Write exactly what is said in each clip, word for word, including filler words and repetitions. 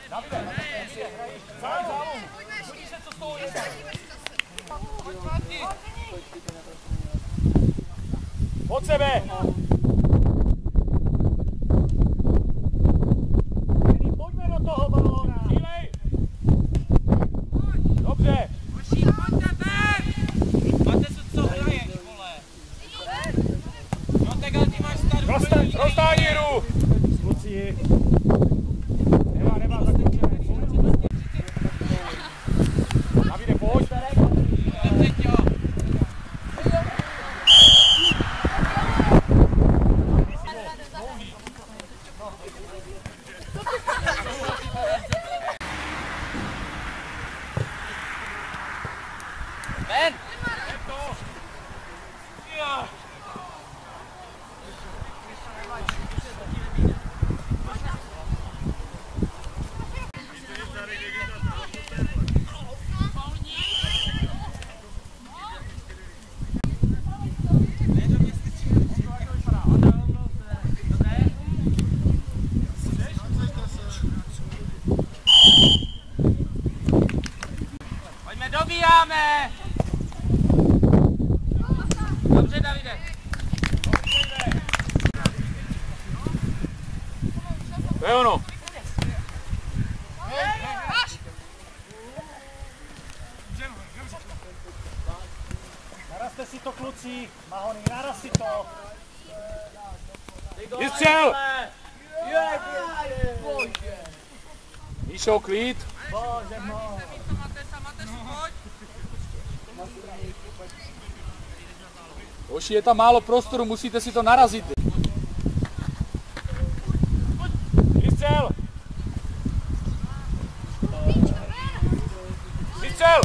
Davide, zájem zálohu. Chodí se, co z toho je. Pojď, Martin. Od sebe. Pojďme do toho balóna. Cílej. Dobře. Máte se co hraješ, vole. No tak ale ty máš starou. Roztáhni hru. Kluci. Nemá, nemá zakončené. Davide, pojď. Ben! Pojďme, dobíjáme! Dobře, Davide. To je ono. Narazte si to, kluci. Mahony, naraz si to. Vystřel! Míšo, klid. Bože můj. Hoši, je tam málo prostoru, musíte si to narazit. Vystřel! Vystřel!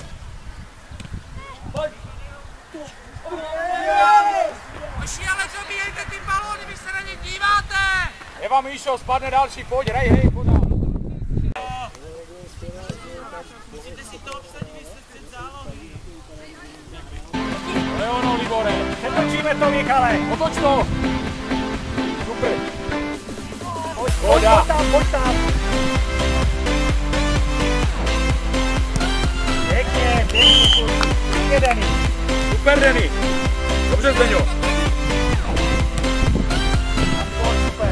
Hoši, ale dobíjejte ty balóny, vy se na ně díváte! Eva, Míšo, spadne další, pojď, hej, hej, pořád. Musíte si to obsadit, vy jste před zálohy. To je ono, Libore. Přetočíme to, Michale. Otoč to. Super. Pojď, pojď, pojď tam, pojď tam. Pěkně, pěkně, pěkně, Denny. Super, Denny. Dobře, Zdeňo. Super.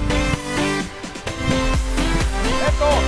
Je to.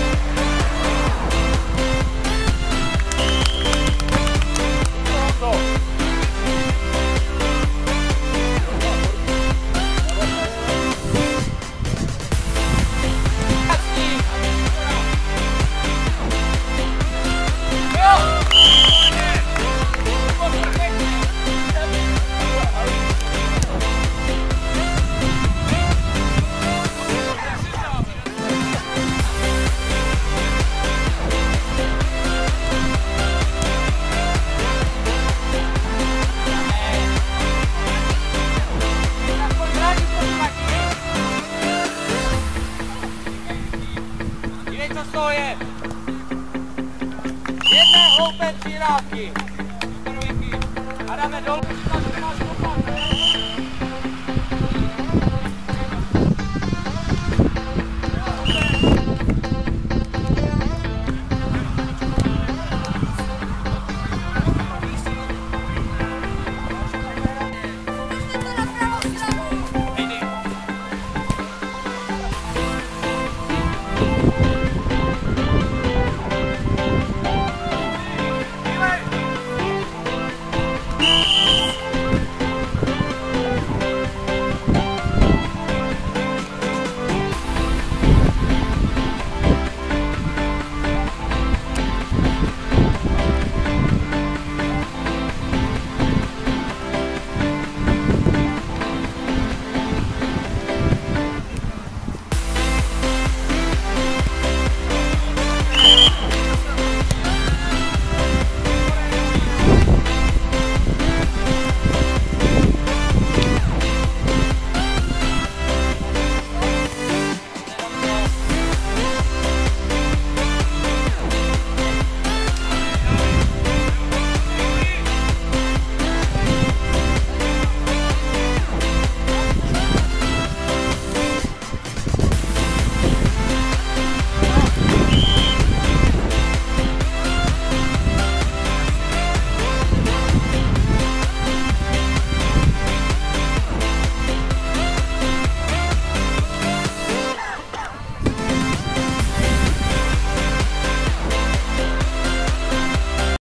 To je jedné hloupé přirávky a dáme dolů.